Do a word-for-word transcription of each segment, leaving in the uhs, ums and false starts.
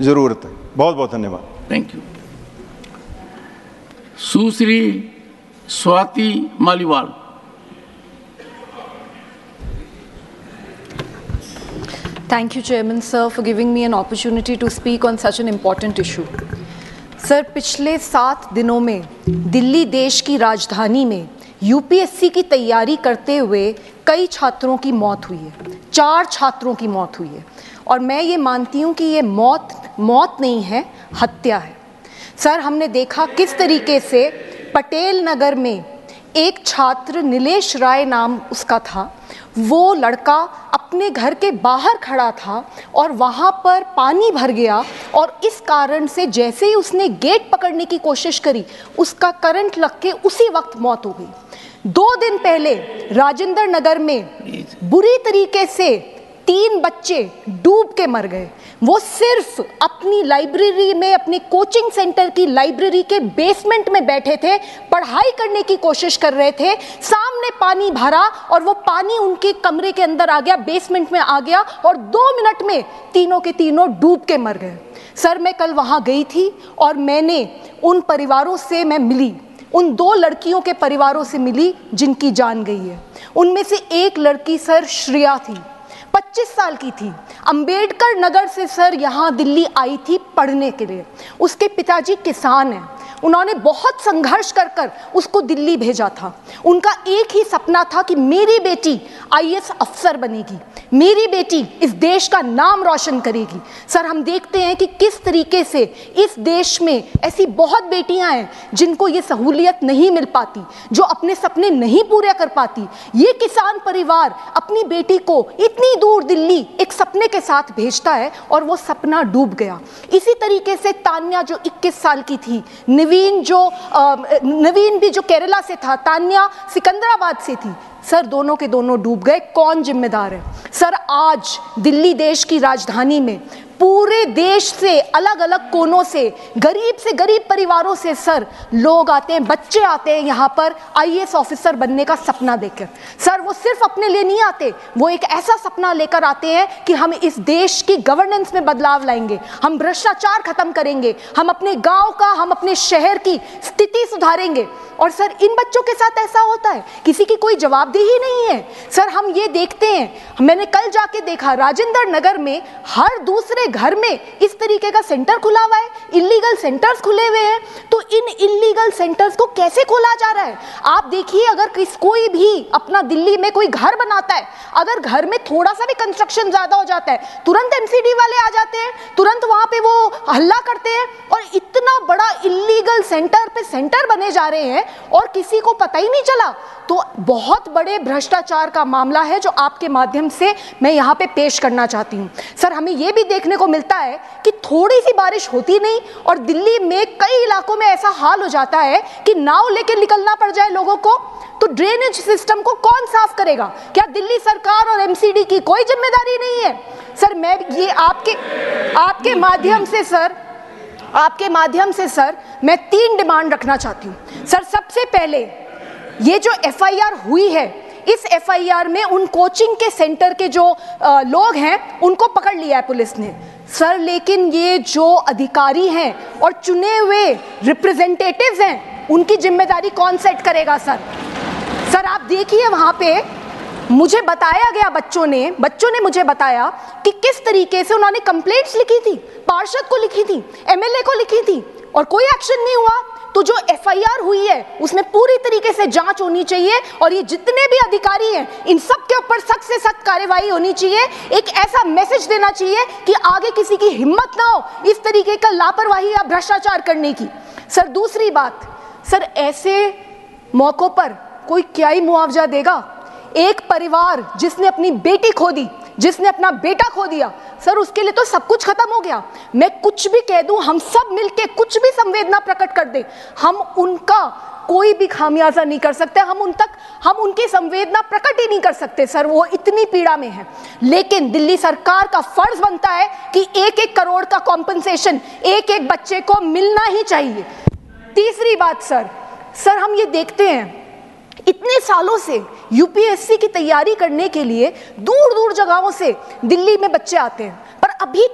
ज़रूरत है। बहुत बहुत धन्यवाद। Thank you. Sushri Swati Maliwal. Thank you, Chairman Sir, for giving me an opportunity to speak on such an important issue. Sir, पिछले सात दिनों में दिल्ली देश की राजधानी में यूपीएससी की तैयारी करते हुए कई छात्रों की मौत हुई है। चार छात्रों की मौत हुई है और मैं ये मानती हूँ कि ये मौत मौत नहीं है, हत्या है। सर, हमने देखा किस तरीके से पटेल नगर में एक छात्र, नीलेश राय नाम उसका था, वो लड़का अपने घर के बाहर खड़ा था और वहाँ पर पानी भर गया और इस कारण से जैसे ही उसने गेट पकड़ने की कोशिश करी, उसका करंट लग के उसी वक्त मौत हो गई। दो दिन पहले राजेंद्र नगर में बुरी तरीके से तीन बच्चे डूब के मर गए। वो सिर्फ अपनी लाइब्रेरी में, अपने कोचिंग सेंटर की लाइब्रेरी के बेसमेंट में बैठे थे, पढ़ाई करने की कोशिश कर रहे थे, सामने पानी भरा और वो पानी उनके कमरे के अंदर आ गया, बेसमेंट में आ गया और दो मिनट में तीनों के तीनों डूब के मर गए। सर, मैं कल वहाँ गई थी और मैंने उन परिवारों से मैं मिली, उन दो लड़कियों के परिवारों से मिली जिनकी जान गई है। उनमें से एक लड़की सर श्रेया थी, पच्चीस साल की थी, अंबेडकर नगर से सर यहाँ दिल्ली आई थी पढ़ने के लिए। उसके पिताजी किसान हैं, उन्होंने बहुत संघर्ष कर कर उसको दिल्ली भेजा था। उनका एक ही सपना था कि मेरी बेटी आईएएस अफसर बनेगी, मेरी बेटी इस देश का नाम रोशन करेगी। सर, हम देखते हैं कि किस तरीके से इस देश में ऐसी बहुत बेटियां हैं जिनको ये सहूलियत नहीं मिल पाती, जो अपने सपने नहीं पूरे कर पाती। ये किसान परिवार अपनी बेटी को इतनी दूर दिल्ली एक सपने के साथ भेजता है और वो सपना डूब गया। इसी तरीके से तान्या जो इक्कीस साल की थी, नवीन जो आ, नवीन भी जो केरला से था, तान्या सिकंदराबाद से थी, सर दोनों के दोनों डूब गए। कौन जिम्मेदार है? सर, आज दिल्ली देश की राजधानी में पूरे देश से, अलग अलग कोनों से, गरीब से गरीब परिवारों से सर लोग आते हैं, बच्चे आते हैं यहाँ पर आईएएस ऑफिसर बनने का सपना देखकर। सर, वो सिर्फ अपने लिए नहीं आते, वो एक ऐसा सपना लेकर आते हैं कि हम इस देश की गवर्नेंस में बदलाव लाएंगे, हम भ्रष्टाचार खत्म करेंगे, हम अपने गांव का, हम अपने शहर की स्थिति सुधारेंगे। और सर, इन बच्चों के साथ ऐसा होता है, किसी की कोई जवाबदेही नहीं है। सर, हम ये देखते हैं, मैंने कल जाके देखा राजेंद्र नगर में हर दूसरे घर में इस तरीके का सेंटर खुला हुआ है, इलीगल सेंटर्स खुले हुए हैं। तो इन इलीगल सेंटर्स को कैसे खोला जा रहा है? आप देखिए, अगर किस कोई भी अपना दिल्ली में कोई घर बनाता है, अगर घर में थोड़ा सा भी कंस्ट्रक्शन ज्यादा हो जाता है, तुरंत एमसीडी वाले आ जाते हैं, तुरंत वहां पे वो हल्ला करते हैं और इतना बड़ा इलीगल सेंटर पे सेंटर बने जा रहे हैं और किसी को पता ही नहीं चला। तो बहुत बड़े भ्रष्टाचार का मामला है जो आपके माध्यम से मैं यहाँ पे पेश करना चाहती हूँ। सर, हमें ये भी देखने को मिलता है कि थोड़ी सी बारिश होती नहीं और दिल्ली में कई इलाकों में ऐसा हाल हो जाता है कि नाव लेके निकलना पड़ जाए लोगों को। तो ड्रेनेज सिस्टम को कौन साफ करेगा? क्या दिल्ली सरकार और एमसीडी की कोई जिम्मेदारी नहीं है? सर, मैं ये आपके आपके माध्यम से सर आपके माध्यम से सर मैं तीन डिमांड रखना चाहती हूँ। सर, सबसे पहले ये जो एफआईआर हुई है, इस एफआईआर में उन कोचिंग के सेंटर के जो आ, लोग हैं उनको पकड़ लिया है पुलिस ने सर, लेकिन ये जो अधिकारी हैं और चुने हुए रिप्रेजेंटेटिव्स हैं, उनकी जिम्मेदारी कौन सेट करेगा? सर सर आप देखिए, वहाँ पे मुझे बताया गया, बच्चों ने बच्चों ने मुझे बताया कि किस तरीके से उन्होंने कंप्लेंट्स लिखी थी, पार्षद को लिखी थी, एमएलए को लिखी थी और कोई एक्शन नहीं हुआ। तो जो एफआईआर हुई है उसमें पूरी तरीके से जांच होनी चाहिए और ये जितने भी अधिकारी हैं इन सब के ऊपर सख्त से सख्त कार्रवाई होनी चाहिए। एक ऐसा मैसेज देना चाहिए कि आगे किसी की हिम्मत ना हो इस तरीके का लापरवाही या भ्रष्टाचार करने की। सर, दूसरी बात, सर ऐसे मौकों पर कोई क्या ही मुआवजा देगा? एक परिवार जिसने अपनी बेटी खो दी, जिसने अपना बेटा खो दिया, सर उसके लिए तो सब कुछ खत्म हो गया। मैं कुछ भी कह दूं, हम सब मिलके कुछ भी संवेदना प्रकट कर दें, हम उनका कोई भी खामियाजा नहीं कर सकते, हम उन तक हम उनकी संवेदना प्रकट ही नहीं कर सकते सर, वो इतनी पीड़ा में है। लेकिन दिल्ली सरकार का फर्ज बनता है कि एक एक करोड़ का कॉम्पनसेशन एक एक बच्चे को मिलना ही चाहिए। तीसरी बात सर, सर हम ये देखते हैं इतने सालों से यूपीएससी की तैयारी करने के लिए दूर दूर जगहों से दिल्ली में बच्चे आते हैं, पर अभी तक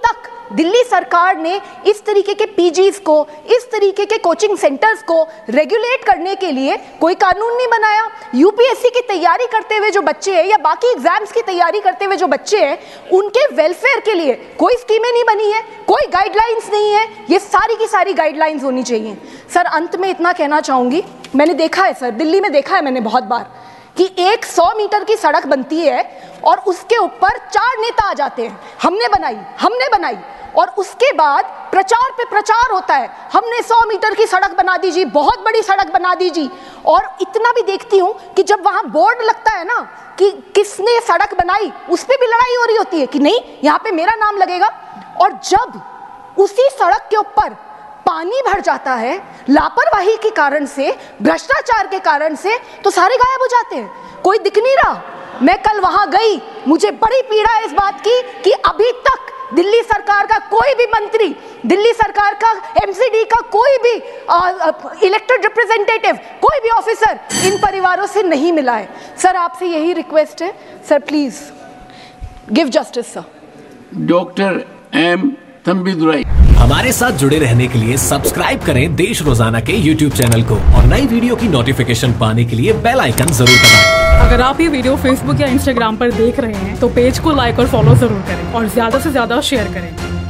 दिल्ली सरकार ने इस तरीके के पीजीज को, इस तरीके के कोचिंग सेंटर्स को रेगुलेट करने के लिए कोई कानून नहीं बनाया। यूपीएससी की तैयारी करते हुए जो बच्चे हैं या बाकी एग्जाम्स की तैयारी करते हुए जो बच्चे हैं, उनके वेलफेयर के लिए कोई स्कीमें नहीं बनी है, कोई गाइडलाइंस नहीं है। ये सारी की सारी गाइडलाइंस होनी चाहिए। सर, अंत में इतना कहना चाहूंगी, मैंने देखा है सर, दिल्ली में देखा है मैंने बहुत बार कि एक सौ मीटर की सड़क बनती है और उसके ऊपर चार नेता आ जाते हैं, हमने बनाई हमने बनाई, और उसके बाद प्रचार पे प्रचार होता है, हमने सौ मीटर की सड़क बना दीजिए, बहुत बड़ी सड़क बना दीजिए। और इतना भी देखती हूँ कि जब वहाँ बोर्ड लगता है ना कि किसने सड़क बनाई, उस पर भी लड़ाई हो रही होती है कि नहीं यहाँ पे मेरा नाम लगेगा। और जब उसी सड़क के ऊपर पानी भर जाता है लापरवाही के कारण से, भ्रष्टाचार के कारण से, तो सारे गायब हो जाते हैं, कोई दिख नहीं रहा। मैं कल वहां गई, मुझे बड़ी पीड़ा है इस बात की कि अभी तक दिल्ली सरकार का कोई भी मंत्री, दिल्ली सरकार का एमसीडी का कोई भी इलेक्टेड रिप्रेजेंटेटिव, कोई भी ऑफिसर इन परिवारों से नहीं मिला है। सर, आपसे यही रिक्वेस्ट है sir, please give justice sir. Doctor M Thambidurai. हमारे साथ जुड़े रहने के लिए सब्सक्राइब करें देश रोजाना के यूट्यूब चैनल को और नई वीडियो की नोटिफिकेशन पाने के लिए बेल आइकन जरूर दबाएं। अगर आप ये वीडियो फेसबुक या इंस्टाग्राम पर देख रहे हैं तो पेज को लाइक और फॉलो जरूर करें और ज्यादा से ज्यादा शेयर करें।